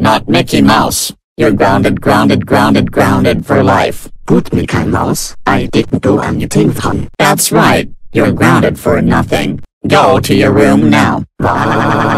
not Mickey Mouse. You're grounded for life. But Mickey Mouse, I didn't do anything wrong. That's right, you're grounded for nothing. Go to your room now.